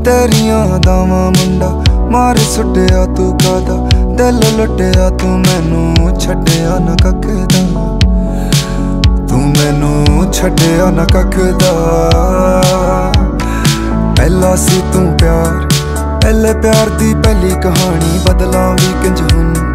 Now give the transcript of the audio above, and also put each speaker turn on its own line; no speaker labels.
तेरियां अदावां मुंडा मार सुटिया तू कादा, दिल लुटिया तू मैनू छड्डिया ना कख दा, तू मैनू छड्डिया ना कख दा। पहला सी तू प्यार, पहले प्यार दी पहली कहानी, बदलां भी किंज हुन